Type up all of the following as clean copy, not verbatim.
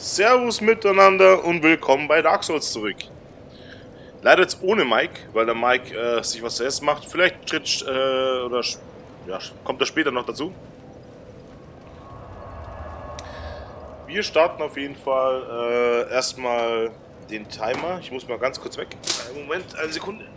Servus miteinander und willkommen bei Dark Souls zurück. Leider jetzt ohne Mike, weil der Mike sich was zu essen macht. Vielleicht tritt ja, kommt er später noch dazu. Wir starten auf jeden Fall erstmal den Timer. Ich muss mal ganz kurz weg. Moment, eine Sekunde.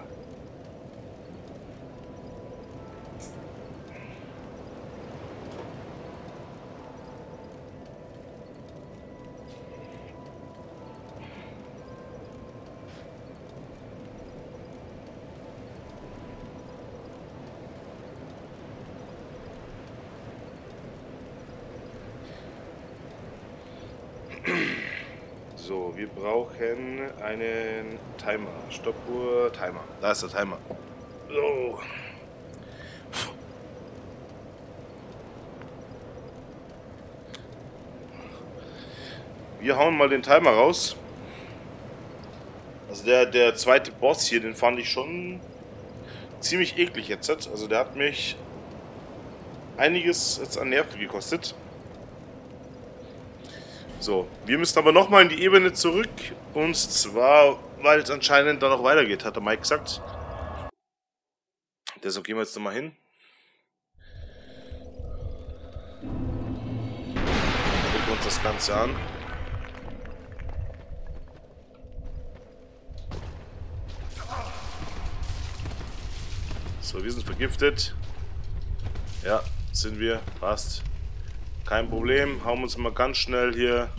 So, wir brauchen einen Timer. Stoppuhr, Timer. Da ist der Timer. So. Wir hauen mal den Timer raus. Also der zweite Boss hier, den fand ich schon ziemlich eklig jetzt. Also der hat mich einiges jetzt an Nerven gekostet. So, wir müssen aber nochmal in die Ebene zurück. Und zwar, weil es anscheinend da noch weitergeht, hat der Mike gesagt. Deshalb gehen wir jetzt nochmal hin. Gucken wir uns das Ganze an. So, wir sind vergiftet. Ja, sind wir. Passt. Kein Problem. Hauen wir uns mal ganz schnell hier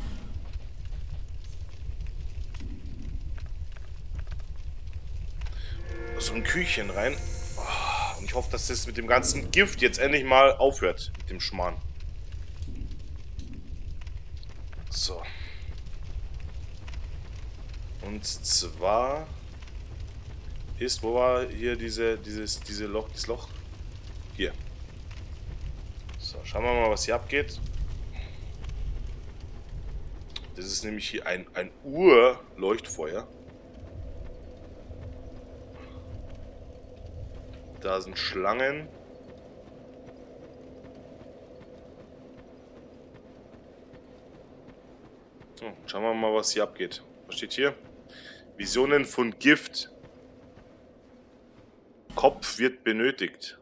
so ein Küchchen rein. Und ich hoffe, dass das mit dem ganzen Gift jetzt endlich mal aufhört. Mit dem Schmarrn. So. Und zwar ist, wo war hier dieses Loch? Hier. So, schauen wir mal, was hier abgeht. Das ist nämlich hier ein Urleuchtfeuer. Da sind Schlangen. So, schauen wir mal, was hier abgeht. Was steht hier? Visionen von Gift. Kopf wird benötigt.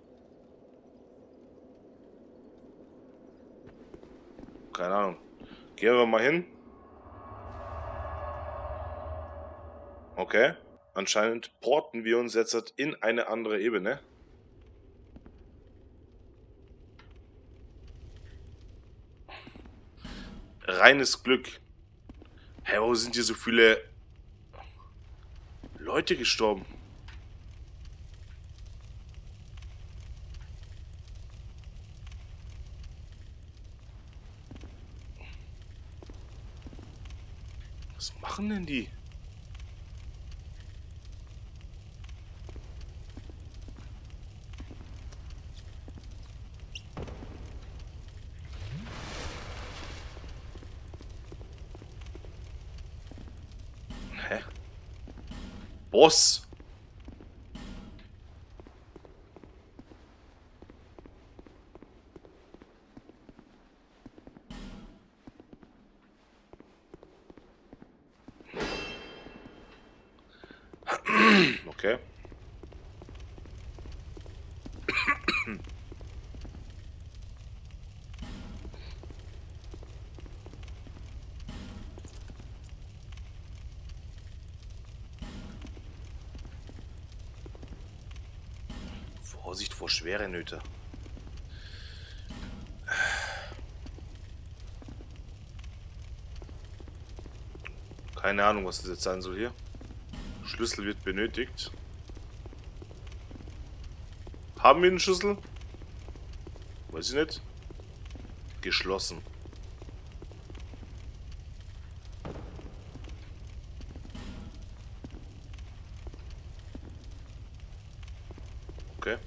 Keine Ahnung. Gehen wir mal hin. Okay. Anscheinend porten wir uns jetzt in eine andere Ebene. Reines Glück. Hä, wo sind hier so viele Leute gestorben? Was machen denn die? Hä? Boss! Okay. Vorsicht vor schwere Nöte. Keine Ahnung, was das jetzt sein soll hier. Schlüssel wird benötigt. Haben wir einen Schlüssel? Weiß ich nicht. Geschlossen. Okay.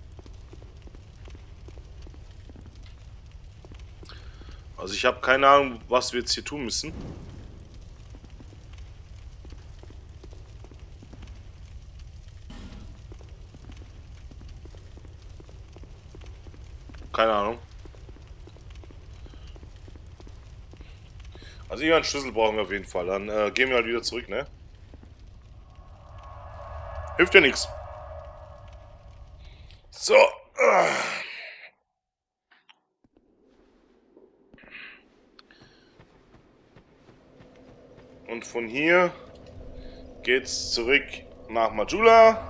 Also ich habe keine Ahnung, was wir jetzt hier tun müssen. Keine Ahnung. Also irgendeinen Schlüssel brauchen wir auf jeden Fall. Dann gehen wir halt wieder zurück, ne? Hilft ja nichts. So. Und von hier geht's zurück nach Majula.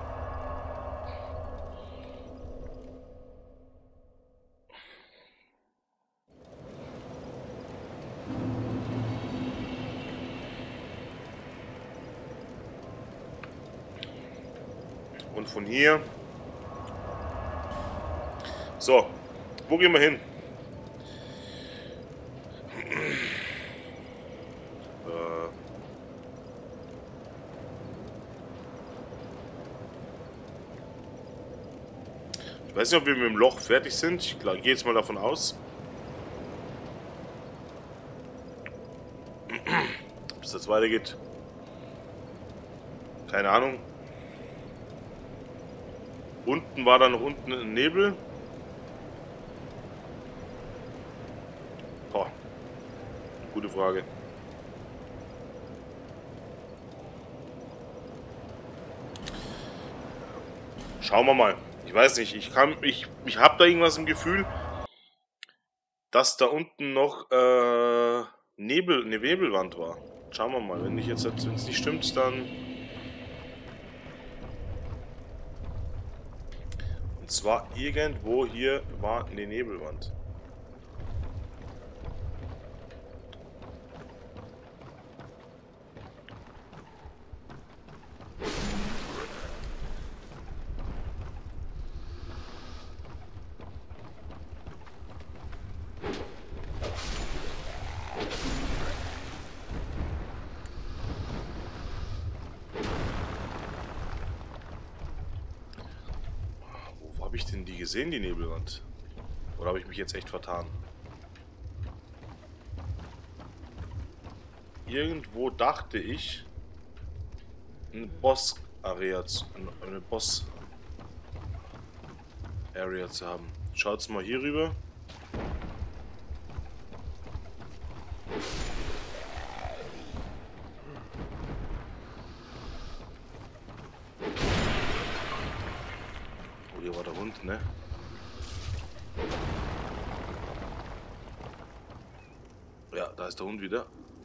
Und von hier. So, wo gehen wir hin? Ich weiß nicht, ob wir mit dem Loch fertig sind. Ich gehe jetzt mal davon aus. Ob es jetzt weitergeht. Keine Ahnung. Unten war dann noch unten ein Nebel. Boah. Gute Frage. Schauen wir mal. Ich weiß nicht, ich habe da irgendwas im Gefühl, dass da unten noch eine Nebelwand war. Schauen wir mal, wenn es nicht stimmt, dann... Und zwar irgendwo hier war eine Nebelwand. Habe ich denn die gesehen, die Nebelwand? Oder habe ich mich jetzt echt vertan? Irgendwo dachte ich, eine Boss-Area zu haben. Schaut's mal hier rüber. Oh, hier war der Hund, ne? Ja, da ist der Hund wieder.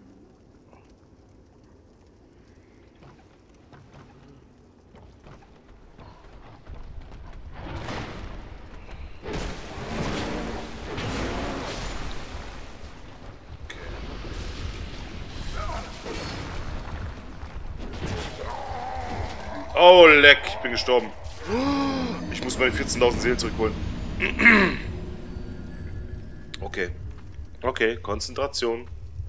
Oh, leck, ich bin gestorben. Ich muss meine 14.000 Seelen zurückholen. Okay. Okay, Konzentration.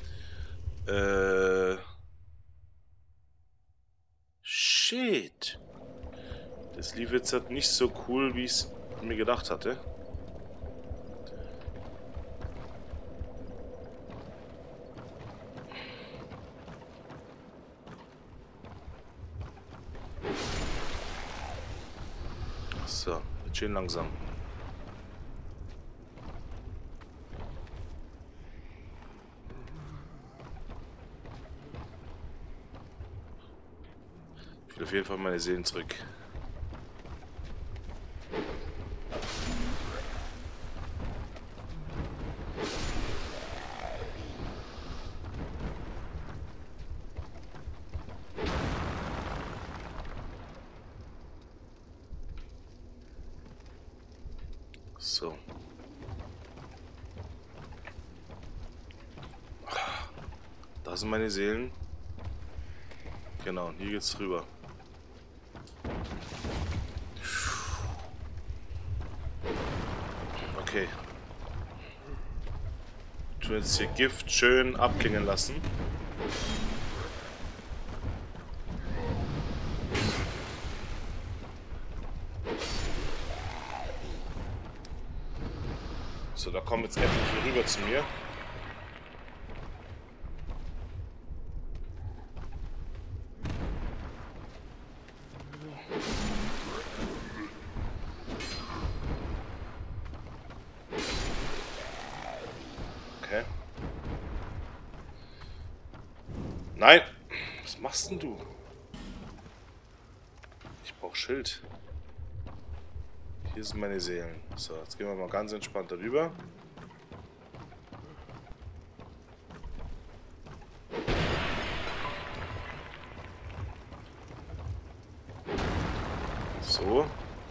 Shit. Das lief jetzt halt nicht so cool, wie ich es mir gedacht hatte. So, jetzt schön langsam. Ich will auf jeden Fall meine Seelen zurück. So. Da sind meine Seelen. Genau, hier geht's rüber. Okay. Ich will jetzt hier Gift schön abklingen lassen. So, da kommen jetzt etliche rüber zu mir. Okay. Nein! Was machst denn du? Ich brauche Schild. Hier sind meine Seelen. So, jetzt gehen wir mal ganz entspannt darüber. So.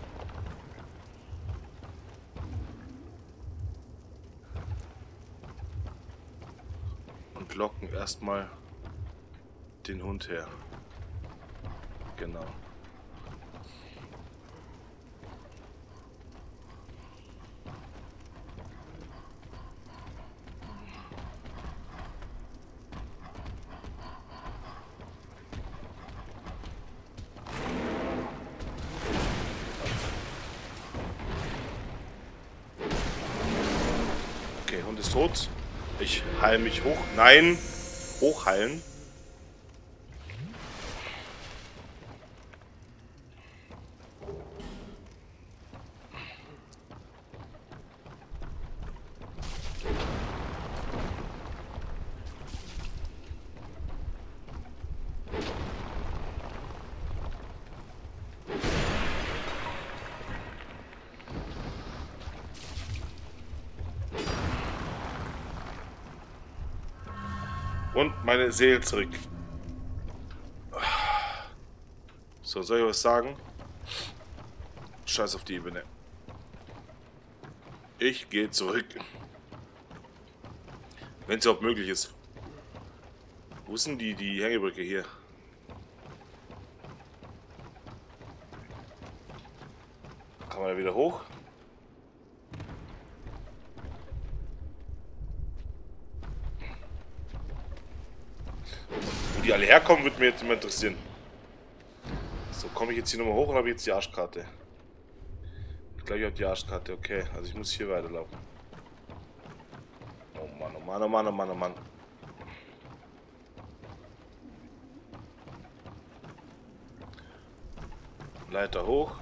Und locken erstmal den Hund her. Genau. Okay, Hund ist tot. Ich heile mich hoch. Nein! Hochheilen. Und meine Seele zurück. So, soll ich was sagen? Scheiß auf die Ebene. Ich gehe zurück. Wenn es überhaupt möglich ist. Wo ist denn die Hängebrücke hier? Kann man da wieder hoch? Wo die alle herkommen, würde mir jetzt immer interessieren. So, komme ich jetzt hier nochmal hoch und habe jetzt die Arschkarte? Ich glaube, ich habe die Arschkarte, okay. Also ich muss hier weiterlaufen. Oh Mann, oh Mann, oh Mann, oh Mann, oh Mann. Leiter hoch.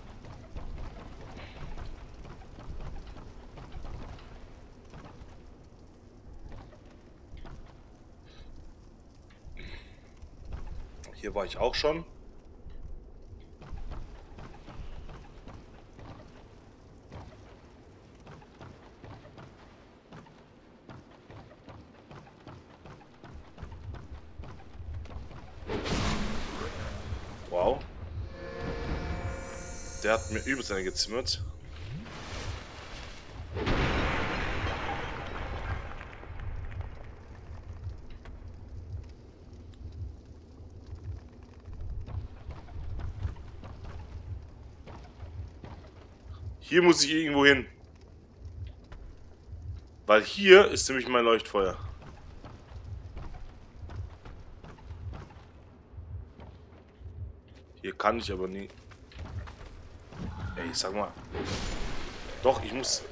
Hier war ich auch schon. Wow. Der hat mir übelst eine gezimmert. Hier muss ich irgendwo hin. Weil hier ist nämlich mein Leuchtfeuer. Hier kann ich aber nie. Ey, sag mal. Doch, ich muss.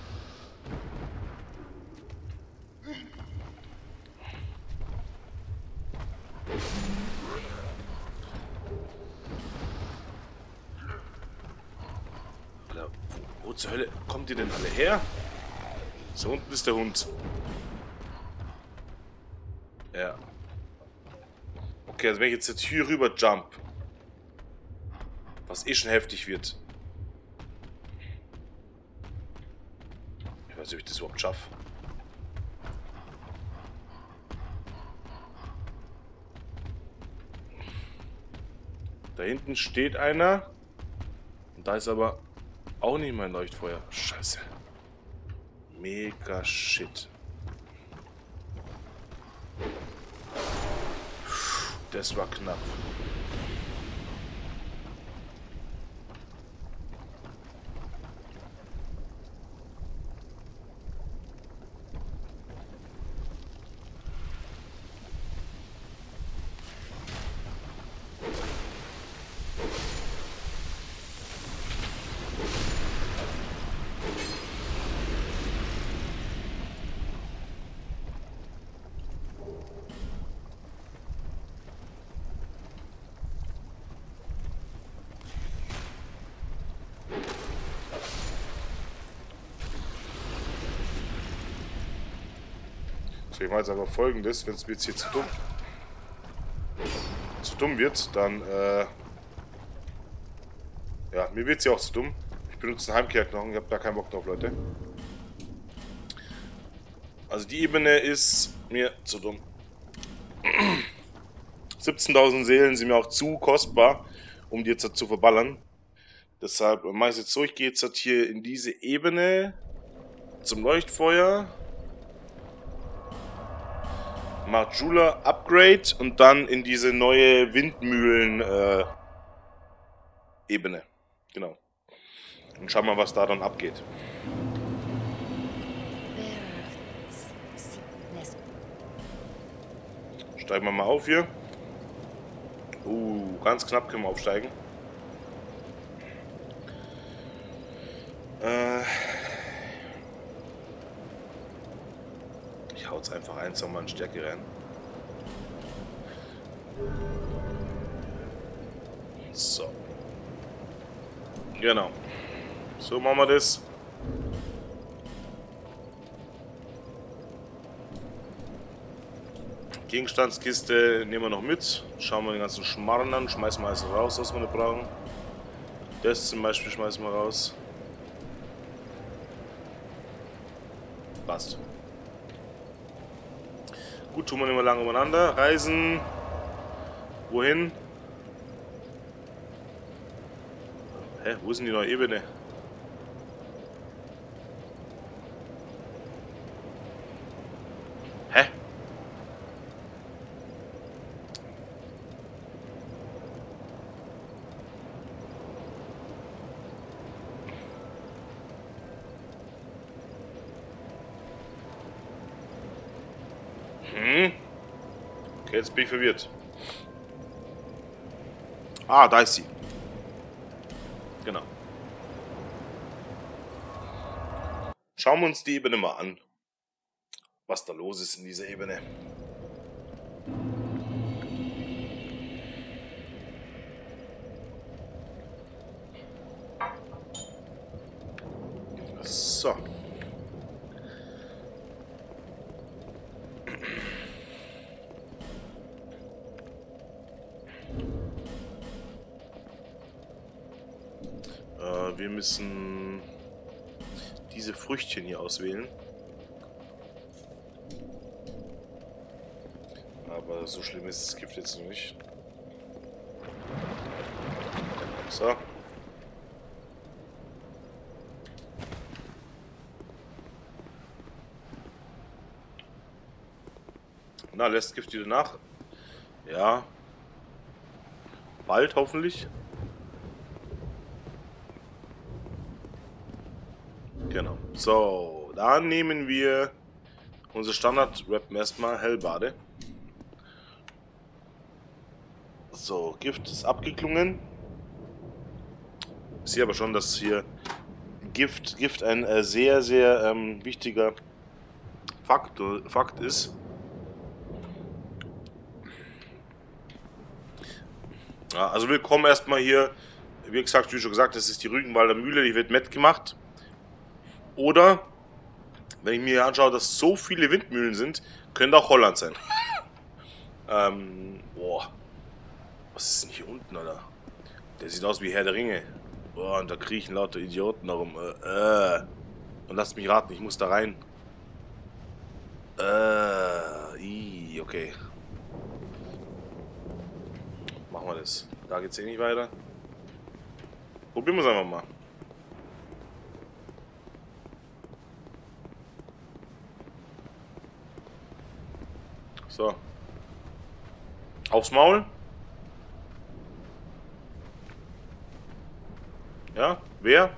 Alter, wo zur Hölle kommt ihr denn alle her? So, unten ist der Hund. Ja. Okay, also wenn ich jetzt hier rüber jump. Was eh schon heftig wird. Ich weiß nicht, ob ich das überhaupt schaffe. Da hinten steht einer. Und da ist aber auch nicht mein Leuchtfeuer. Scheiße. Mega shit. Das war knapp. Ich mache jetzt aber Folgendes, wenn es mir jetzt hier zu dumm. zu dumm wird, dann, ja, mir wird sie auch zu dumm. Ich benutze einen Heimkehrknochen, ich habe da keinen Bock drauf, Leute. Also die Ebene ist mir zu dumm. 17.000 Seelen sind mir auch zu kostbar, um die jetzt zu verballern. Deshalb mache ich es jetzt so, ich gehe jetzt hier in diese Ebene zum Leuchtfeuer. Mache Jula Upgrade und dann in diese neue Windmühlen Ebene. Genau. Und schauen mal, was da dann abgeht. Steigen wir mal auf hier. Ganz knapp können wir aufsteigen. Ich hau jetzt einfach 1 nochmal in Stärke rein. So. Genau. So machen wir das. Gegenstandskiste nehmen wir noch mit. Schauen wir den ganzen Schmarrn an. Schmeißen wir alles raus, was wir nicht brauchen. Das zum Beispiel schmeißen wir raus. Passt. Gut, tun wir nicht mehr lange umeinander. Reisen. Wohin? Hä? Wo ist denn die neue Ebene? Hä? Okay, jetzt bin ich verwirrt. Ah, da ist sie. Genau. Schauen wir uns die Ebene mal an. Was da los ist in dieser Ebene. So. Wir müssen diese Früchtchen hier auswählen. Aber so schlimm ist das Gift jetzt noch nicht. So. Na, lässt Gift wieder nach? Ja. Bald hoffentlich. Genau. So, dann nehmen wir unser Standard-Rappen erstmal Hellbade. So, Gift ist abgeklungen. Ich sehe aber schon, dass hier Gift ein sehr, sehr wichtiger Fakt ist. Ja, also willkommen erstmal hier. Wie gesagt, das ist die Rügenwalder Mühle, die wird matt gemacht. Oder, wenn ich mir anschaue, dass so viele Windmühlen sind, könnte auch Holland sein. Boah. Was ist denn hier unten, Alter? Der sieht aus wie Herr der Ringe. Boah, und da kriechen lauter Idioten herum. Und lasst mich raten, ich muss da rein. Okay. Machen wir das. Da geht's eh nicht weiter. Probieren wir es einfach mal. So. Aufs Maul. Ja, wer?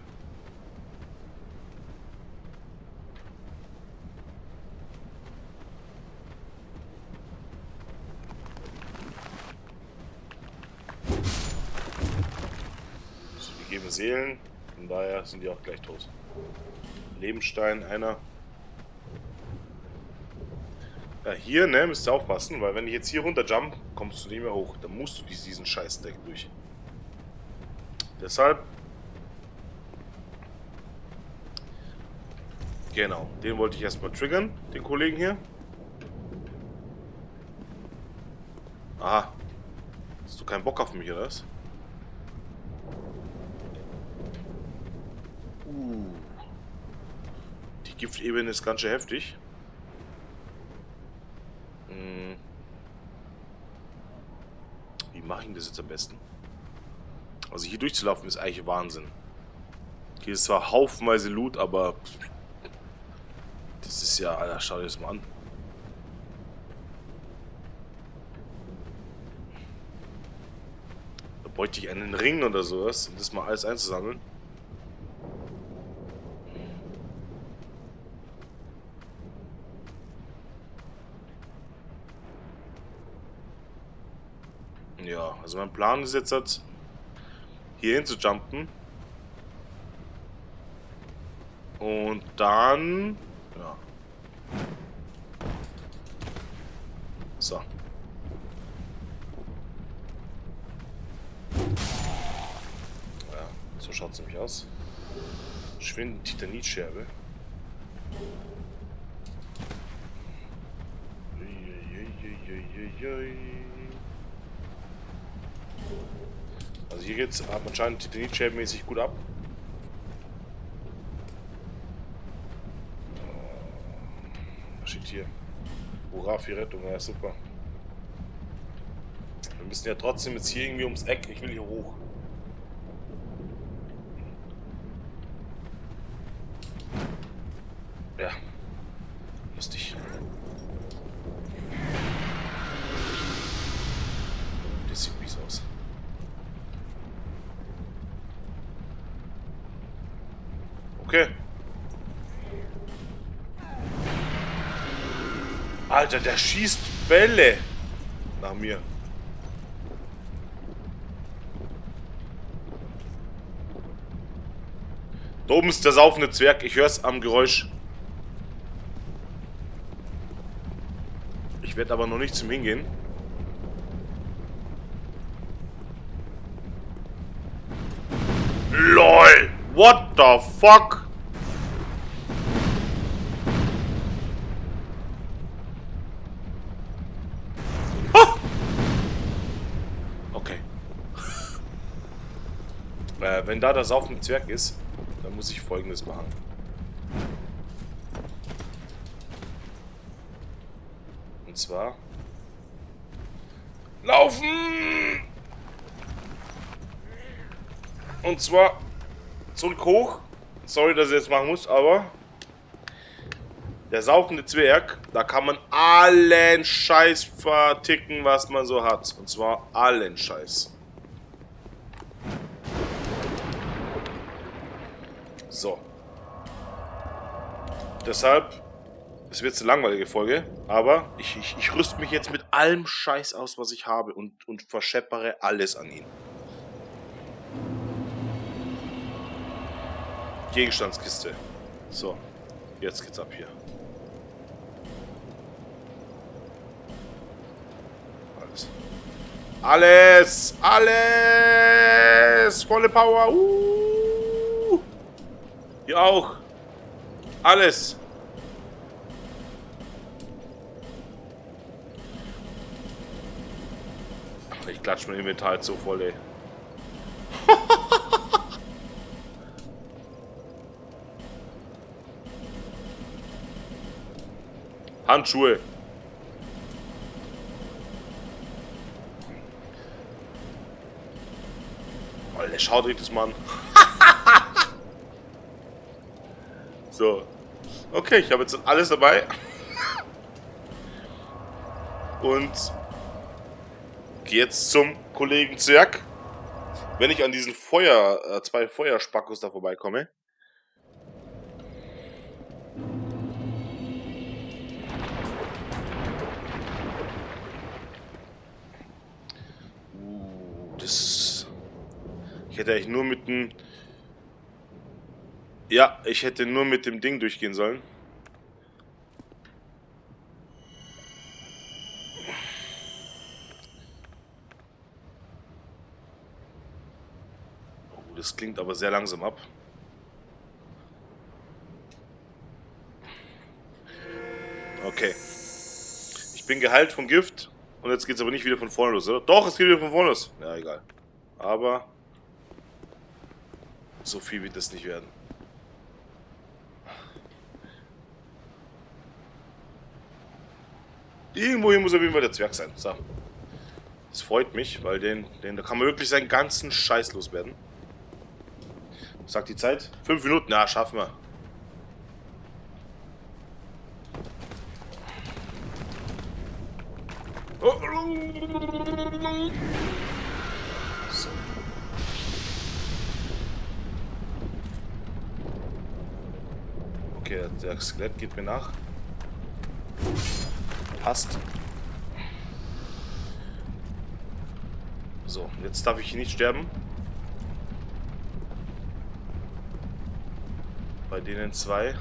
So, die geben Seelen. Von daher sind die auch gleich tot. Lebensstein, einer. Ja, hier, ne, müsst ihr aufpassen, weil wenn ich jetzt hier runter jump, kommst du nicht mehr hoch. Dann musst du diesen Scheiß-Deck durch. Deshalb. Genau, den wollte ich erstmal triggern, den Kollegen hier. Aha, Hast du keinen Bock auf mich, oder was? Die Giftebene ist ganz schön heftig. Wie mache ich das jetzt am besten? Also hier durchzulaufen ist eigentlich Wahnsinn. Hier ist zwar haufenweise Loot, aber das ist ja, Alter, schau dir das mal an. Da bräuchte ich einen Ring oder sowas, um das mal alles einzusammeln. Ja, also mein Plan ist jetzt halt, hier hin zu jumpen. Und dann... Ja. So. Ja, so schaut es nämlich aus. Schwindende Titanitscherbe. Also hier geht's anscheinend Titanitscherbenmäßig gut ab. Was steht hier? Hurra für Rettung, ja super. Wir müssen ja trotzdem jetzt hier irgendwie ums Eck. Ich will hier hoch. Ja. Lustig. Das sieht mies aus. Okay. Alter, der schießt Bälle nach mir. Da oben ist der saufende Zwerg. Ich höre es am Geräusch. Ich werde aber noch nicht zum Hingehen. LOL! What the fuck? Ha! Okay. Wenn da der saufende Zwerg ist, dann muss ich Folgendes machen. Und zwar... Laufen! Und zwar zurück hoch. Sorry, dass ich das machen muss, aber der saufende Zwerg, da kann man allen Scheiß verticken, was man so hat. Und zwar allen Scheiß. So. Deshalb, es wird eine langweilige Folge, aber ich rüste mich jetzt mit allem Scheiß aus, was ich habe und verscheppere alles an ihn. Gegenstandskiste. So, jetzt geht's ab hier. Alles. Alles! Alles! Volle Power! Hier auch! Alles! Ich klatsche mein Inventar jetzt so voll, ey. Handschuhe. Alter, schaut euch das mal an. So. Okay, ich habe jetzt alles dabei. Und gehe jetzt zum Kollegen Zwerg. Wenn ich an diesen zwei Feuerspackos da vorbeikomme. Ich hätte eigentlich nur mit dem... Ja, ich hätte nur mit dem Ding durchgehen sollen. Oh, das klingt aber sehr langsam ab. Okay. Ich bin geheilt vom Gift. Und jetzt geht's aber nicht wieder von vorne los, oder? Doch, es geht wieder von vorne los. Ja, egal. Aber so viel wird das nicht werden. Irgendwo hier muss auf jeden Fall der Zwerg sein. So. Das freut mich, weil da kann man wirklich seinen ganzen Scheiß loswerden. Was sagt die Zeit? 5 Minuten, ja, schaffen wir. So. Okay, der Skelett geht mir nach. Passt. So, jetzt darf ich hier nicht sterben. Bei denen 2.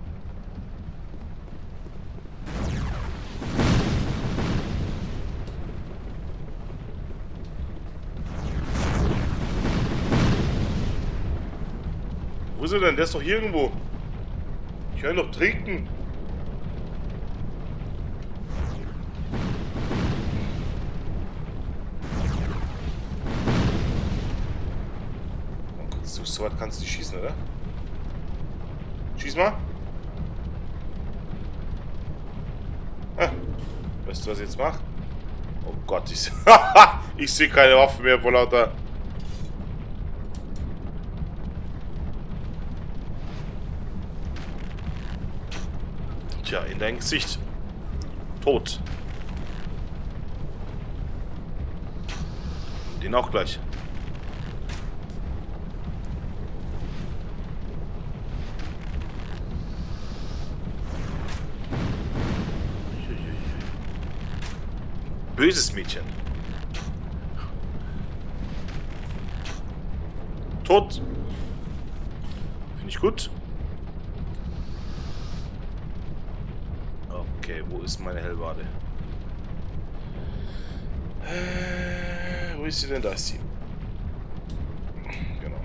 Wo ist er denn? Der ist doch hier irgendwo. Ich höre ihn doch trinken. So weit kannst du nicht schießen, oder? Schieß mal. Ah, weißt du, was ich jetzt mache? Oh Gott, ich sehe keine Waffe mehr vor lauter. Tja, in dein Gesicht. Tot. Den auch gleich. Böses Mädchen. Tot. Finde ich gut. Okay, wo ist meine Hellwade? Wo ist sie denn? Da ist sie. Genau.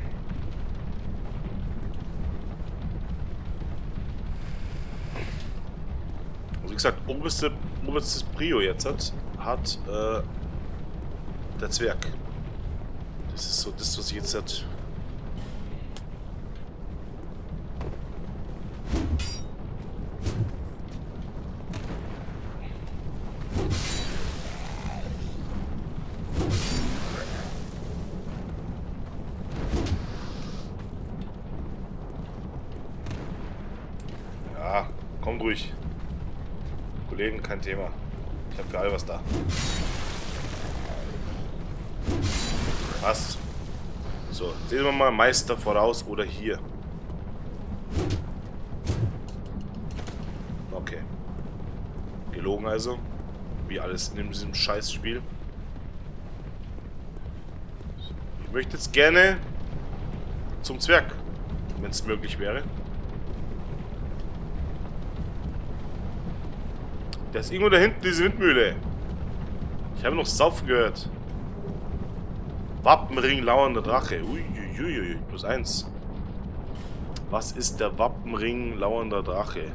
Also wie gesagt, oberstes Prio jetzt hat der Zwerg. Das ist so das, was ich jetzt hat. Ja, kommt ruhig. Kollegen, kein Thema. Ich habe für all was da. Passt. So, sehen wir mal Meister voraus oder hier. Okay. Gelogen also. Wie alles in diesem Scheißspiel. Ich möchte jetzt gerne zum Zwerg, wenn es möglich wäre. Der ist irgendwo da hinten, diese Windmühle. Ich habe noch Saufen gehört. Wappenring lauernder Drache. Uiuiui, +1. Was ist der Wappenring lauernder Drache?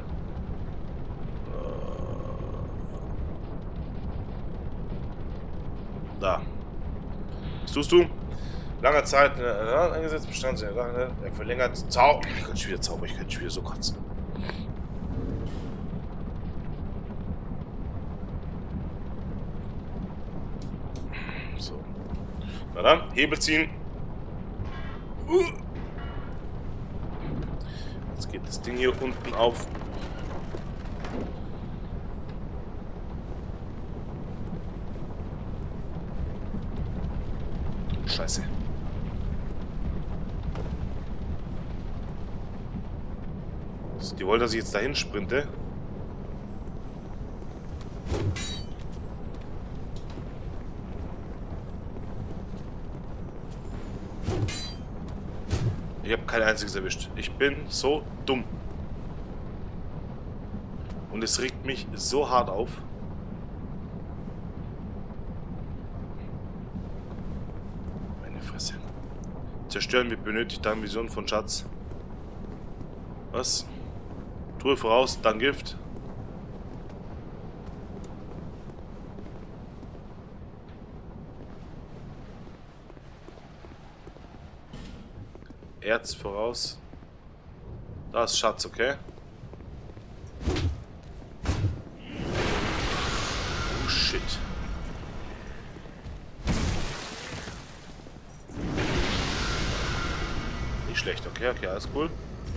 Da. Was tust du? Lange Zeit eingesetzt, Bestand. Er verlängert Zauber. Ich kann schon wieder Zauber, ich kann schon wieder so kotzen. So. Na dann, Hebel ziehen. Jetzt geht das Ding hier unten auf. Scheiße. Die wollen, dass ich jetzt dahin sprinte. Ich habe kein einziges erwischt. Ich bin so dumm. Und es regt mich so hart auf. Meine Fresse. Zerstören wird benötigt, dann Vision von Schatz. Was? Truhe voraus, dann Gift. Erz voraus. Da ist Schatz, okay? Oh shit. Nicht schlecht, okay, okay, alles cool.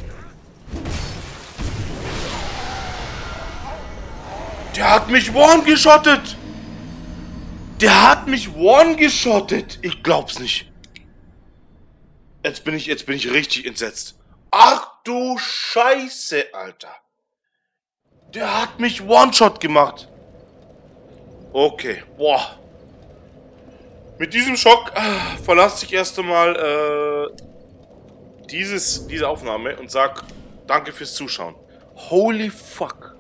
Der hat mich one-geschottet! Der hat mich one-geschottet! Ich glaub's nicht. Jetzt bin ich richtig entsetzt. Ach du Scheiße, Alter. Der hat mich One-Shot gemacht. Okay, boah. Mit diesem Schock verlasse ich erst einmal diese Aufnahme und sag danke fürs Zuschauen. Holy fuck.